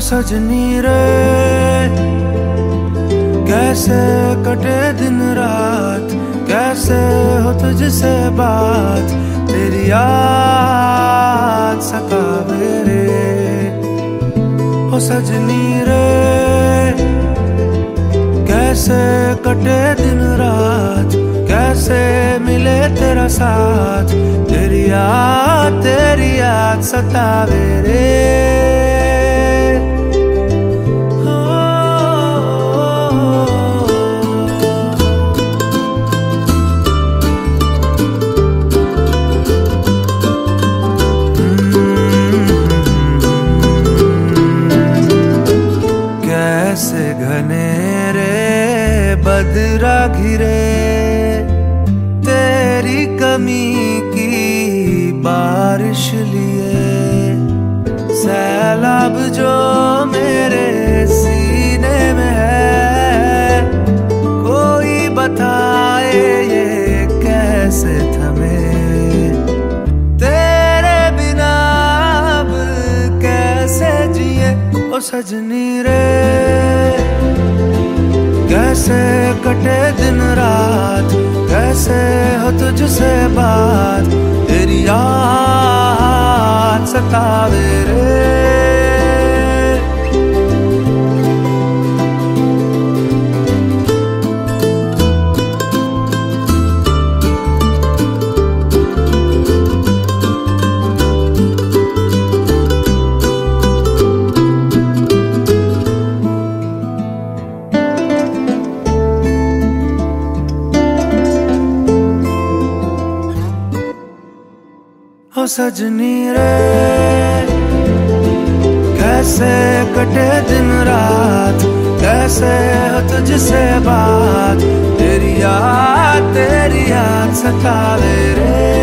सजनी रे कैसे कटे दिन रात, कैसे हो तुझसे बात, तेरी याद सतावे रे। ओ सजनी रे कैसे कटे दिन रात, कैसे मिले तेरा साथ, तेरी याद सतावे रे। कैसे घनेरे बदरा घिरे, तेरी कमी की बारिश लिए, सैलाब जो मेरे सीने में है, कोई बताए ये कैसे थमे, तेरे बिना अब कैसे जिए। ओ सजनी रे कैसे कटे दिन रात, कैसे हो तुझसे बात, तेरी याद सतावे रे। ओ सजनी रे कैसे कटे दिन रात, कैसे हो तुझसे बात, तेरी याद सतावे रे।